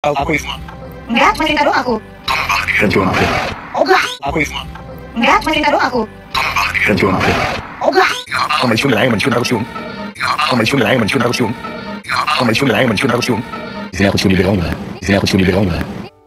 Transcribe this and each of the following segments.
Aku Enggak, cuma cerita doang aku. dan cuma maafin. Oh enggak. Aku Enggak, cuma cerita doang aku. dan cuma maafin. Oh enggak. 我们兄弟来，我们兄弟兄。我们兄弟来，我们兄弟兄。我们兄弟来，我们兄弟兄。Di sini aku cium bibir kamu gimana? Di sini aku cium bibir kamu gimana?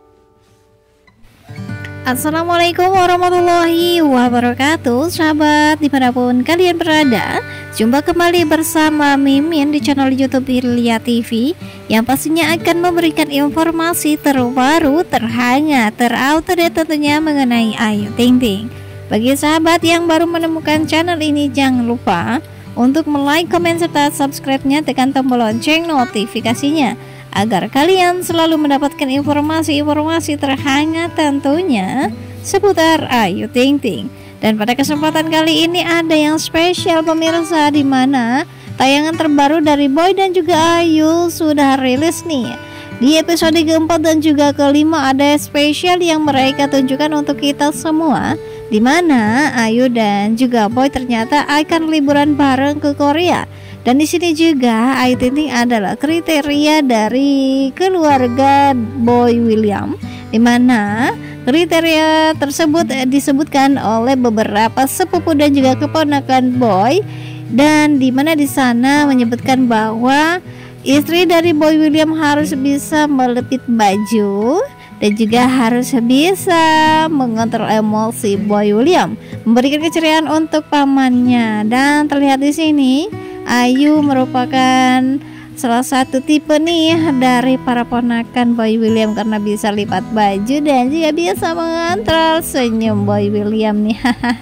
Assalamualaikum warahmatullahi wabarakatuh. Sahabat dimanapun kalian berada, jumpa kembali bersama Mimin di channel YouTube Hilya TV, yang pastinya akan memberikan informasi terbaru, terhangat, terupdate tentunya mengenai Ayu Ting Ting. Bagi sahabat yang baru menemukan channel ini, jangan lupa untuk like, komen, serta subscribe-nya, tekan tombol lonceng notifikasinya agar kalian selalu mendapatkan informasi-informasi terhangat tentunya seputar Ayu Ting Ting. Dan pada kesempatan kali ini ada yang spesial pemirsa, di mana tayangan terbaru dari Boy dan juga Ayu sudah rilis nih. Di episode keempat dan juga kelima ada spesial yang mereka tunjukkan untuk kita semua, di mana Ayu dan juga Boy ternyata akan liburan bareng ke Korea. Dan di sini juga Ayu Ting Ting adalah kriteria dari keluarga Boy William, di mana kriteria tersebut disebutkan oleh beberapa sepupu dan juga keponakan Boy, dan di mana di sana menyebutkan bahwa istri dari Boy William harus bisa melepit baju dan juga harus bisa mengontrol emosi Boy William, memberikan keceriaan untuk pamannya. Dan terlihat di sini Ayu merupakan salah satu tipe nih dari para ponakan Boy William, karena bisa lipat baju dan juga bisa mengontrol senyum Boy William nih.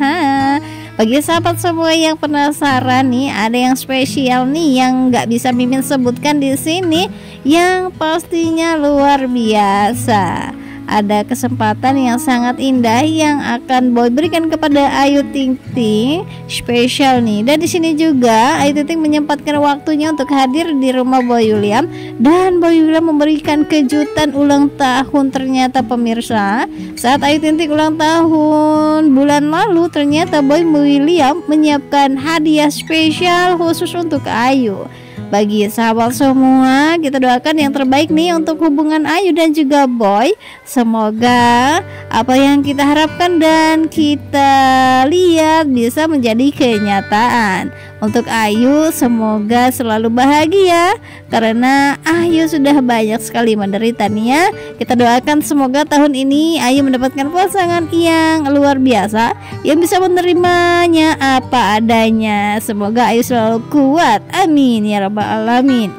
Bagi sahabat semua yang penasaran nih, ada yang spesial nih yang nggak bisa Mimin sebutkan di sini, yang pastinya luar biasa. Ada kesempatan yang sangat indah yang akan Boy berikan kepada Ayu Ting Ting, spesial nih. Dan di sini juga Ayu Ting Ting menyempatkan waktunya untuk hadir di rumah Boy William, dan Boy William memberikan kejutan ulang tahun. Ternyata pemirsa, saat Ayu Ting Ting ulang tahun bulan lalu, ternyata Boy William menyiapkan hadiah spesial khusus untuk Ayu. Bagi sahabat semua, kita doakan yang terbaik nih untuk hubungan Ayu dan juga Boy. Semoga apa yang kita harapkan dan kita lihat bisa menjadi kenyataan. Untuk Ayu, semoga selalu bahagia, karena Ayu sudah banyak sekali menderita nih ya. Kita doakan semoga tahun ini Ayu mendapatkan pasangan yang luar biasa, yang bisa menerimanya apa adanya. Semoga Ayu selalu kuat, amin ya rabbal alamin.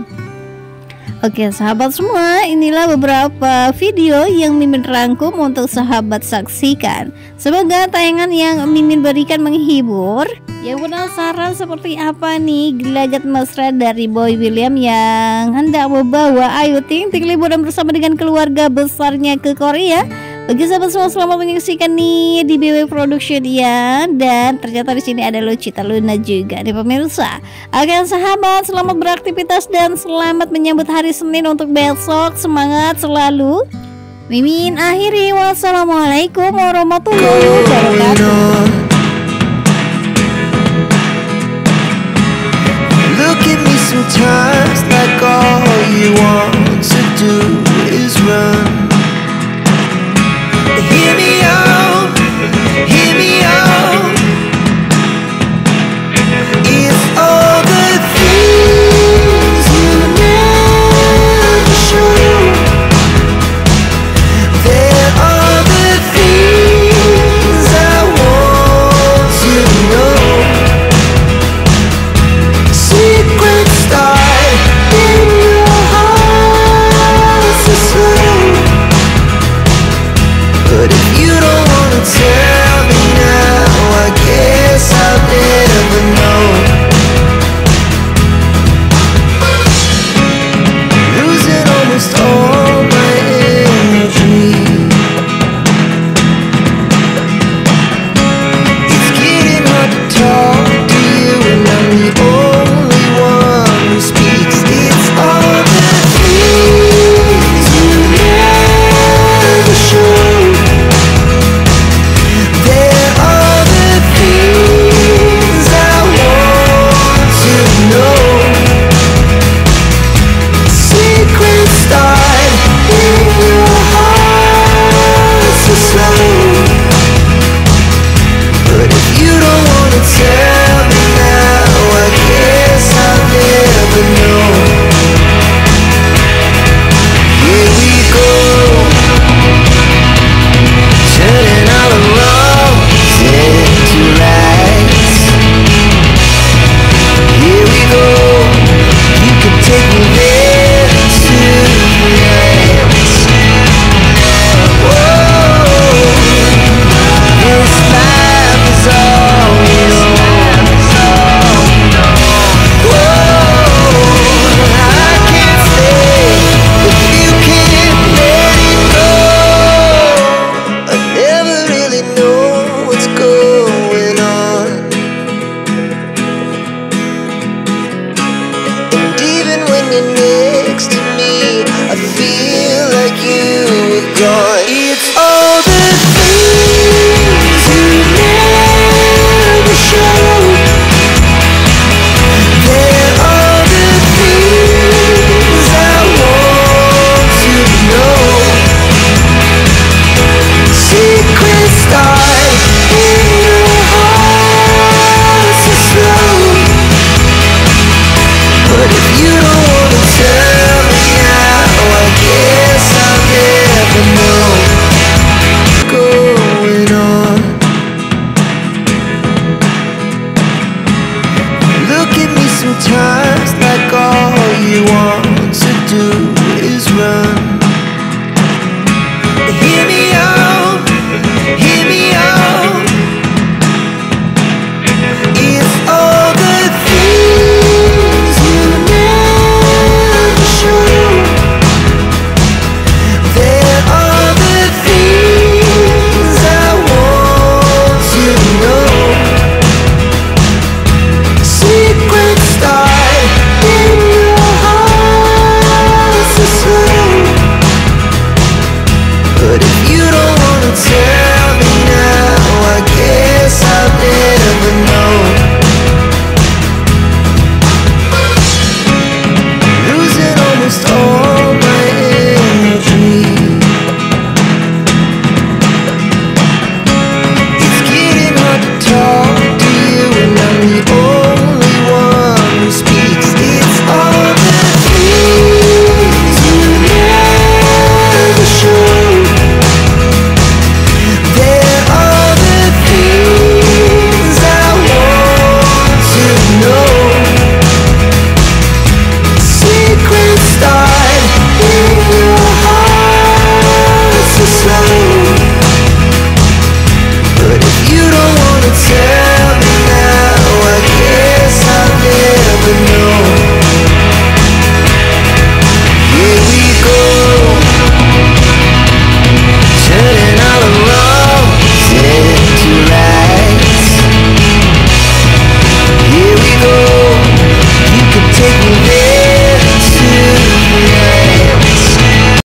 Oke sahabat semua, inilah beberapa video yang Mimin rangkum untuk sahabat saksikan. Semoga tayangan yang Mimin berikan menghibur. Yang penasaran seperti apa nih gelagat mesra dari Boy William yang hendak membawa Ayu Ting Ting liburan bersama dengan keluarga besarnya ke Korea? Bagi sahabat semua, selamat menyaksikan nih di BW Production ya. Dan ternyata di sini ada Lucita Luna juga nih pemirsa. Oke sahabat, selamat beraktivitas dan selamat menyambut hari Senin untuk besok. Semangat selalu. Mimin akhiri, wassalamualaikum warahmatullahi wabarakatuh. Look at me sometimes like all you want to do is run.